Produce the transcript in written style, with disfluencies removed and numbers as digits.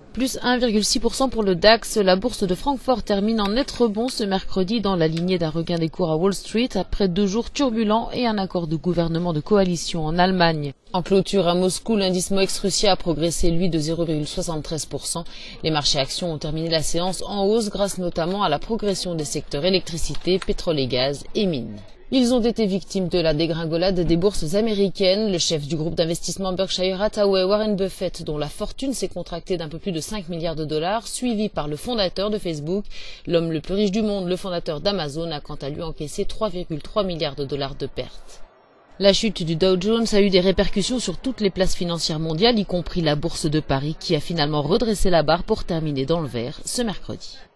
Plus 1,6% pour le DAX, la bourse de Francfort termine en net rebond ce mercredi dans la lignée d'un regain des cours à Wall Street après 2 jours turbulents et un accord de gouvernement de coalition en Allemagne. En clôture à Moscou, l'indice Moex-Russia a progressé lui de 0,73%. Les marchés actions ont terminé la séance en hausse grâce notamment à la progression des secteurs électricité, pétrole et gaz et mines. Ils ont été victimes de la dégringolade des bourses américaines. Le chef du groupe d'investissement Berkshire Hathaway, Warren Buffett, dont la fortune s'est contractée d'un peu plus de 5 milliards de dollars, suivi par le fondateur de Facebook, l'homme le plus riche du monde, le fondateur d'Amazon, a quant à lui encaissé 3,3 milliards de dollars de pertes. La chute du Dow Jones a eu des répercussions sur toutes les places financières mondiales, y compris la bourse de Paris, qui a finalement redressé la barre pour terminer dans le vert ce mercredi.